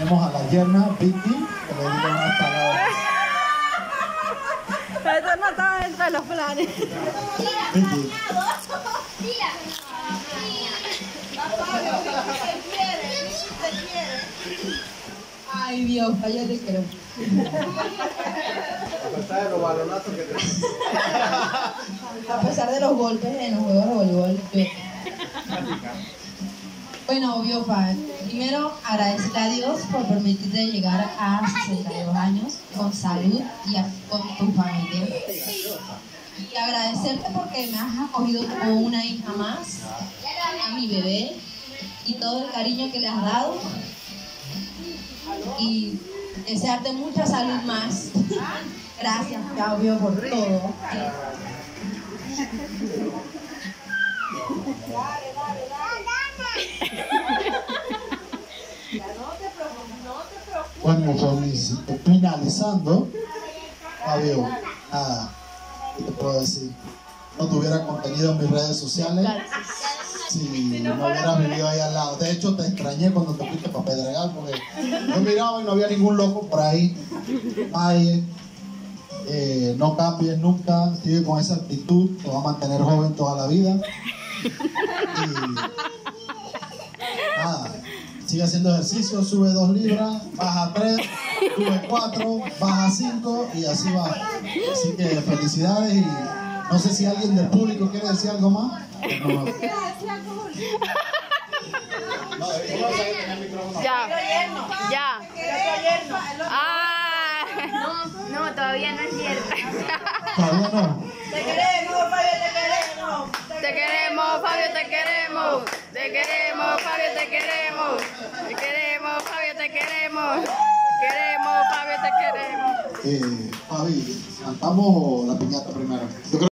tenemos a la yerna Vicky, que le diga unas palabras. Eso no estaba dentro de los planes. Vicky. Ay, Dios, ya te quiero. A pesar de los balonazos que tenemos. A pesar de los golpes en los juegos de voleibol, yo... Bueno, obvio, primero agradecerle a Dios por permitirte llegar a 62 años con salud y con tu familia. Y agradecerte porque me has acogido como una hija más, a mi bebé, y todo el cariño que le has dado. Y desearte mucha salud más. Gracias, Claudio, por todo. Bueno, finalizando, Fabio, nada, ¿qué te puedo decir? No tuviera contenido en mis redes sociales si no hubieras vivido ahí al lado. De hecho, te extrañé cuando te fuiste para Pedregal, porque yo miraba y no había ningún loco por ahí. Nadie. No cambies nunca, sigue con esa actitud, te va a mantener joven toda la vida. Y nada, sigue haciendo ejercicio, sube 2 libras, baja 3, sube 4, baja 5 y así va. Así que felicidades y no sé si alguien del público quiere decir algo más. No. Ya. Ah, no, todavía no es cierto. Todavía no. Te queremos, Fabio, te queremos. Te queremos, Fabio, te queremos. Te queremos, Fabio, te queremos. Te queremos, Fabio, te queremos. Queremos, Fabio, te queremos. Fabi, ¿cantamos la piñata primero? Yo creo